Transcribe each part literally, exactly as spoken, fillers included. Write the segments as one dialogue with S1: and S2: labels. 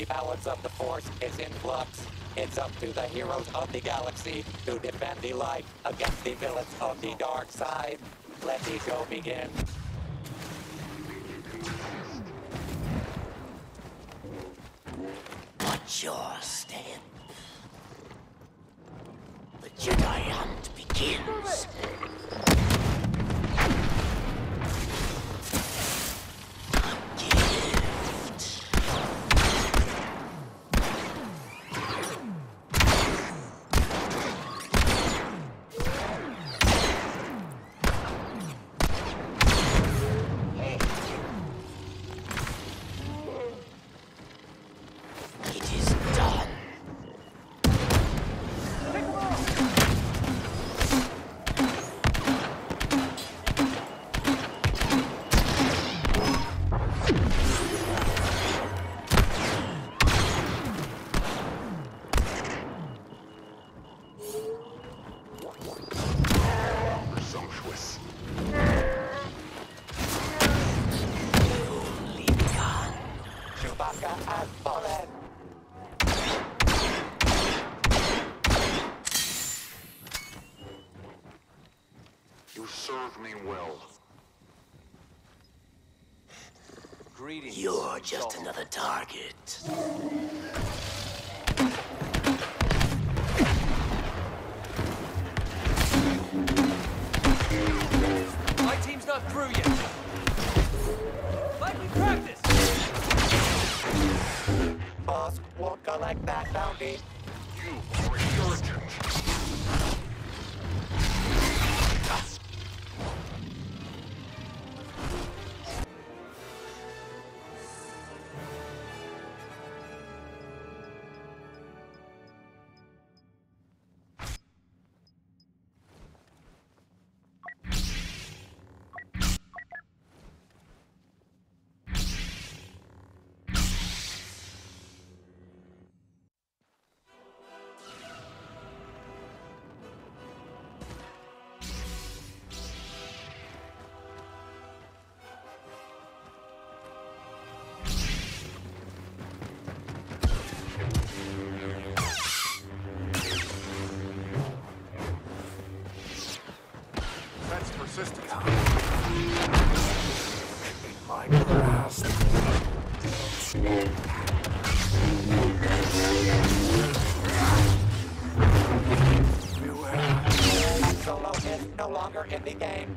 S1: The balance of the Force is in flux. It's up to the heroes of the galaxy to defend the light against the villains of the dark side. Let the show begin.
S2: Watch your step. The Jedi hunt begins.
S3: You served me well.
S2: Greetings. You're just another target.
S4: My team's not through yet. Like we practice.
S1: Boss won't collect that bounty.
S3: You are irritant. Persistent.
S1: My grasp. Beware. Solo is no longer in the game.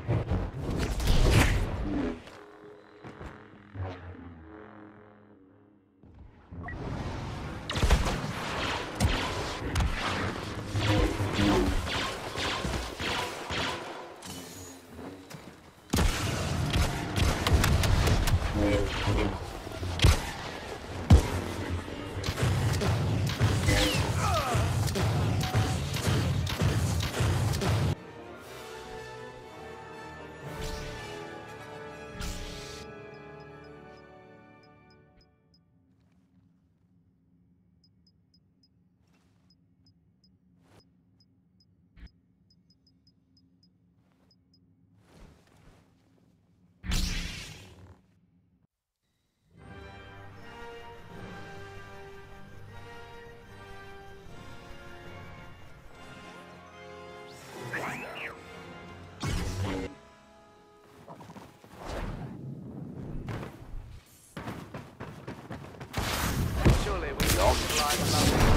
S4: Surely we all fly above.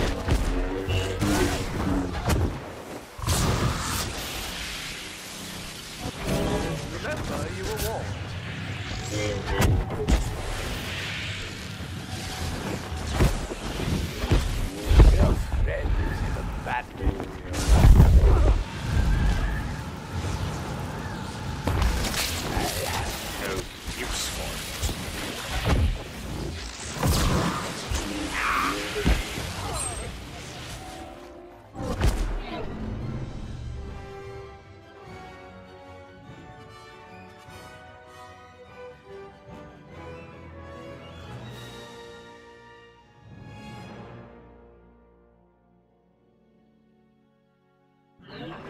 S4: Remember, you were warned. Your friend is in a battle. I have no use for it.
S1: Yeah.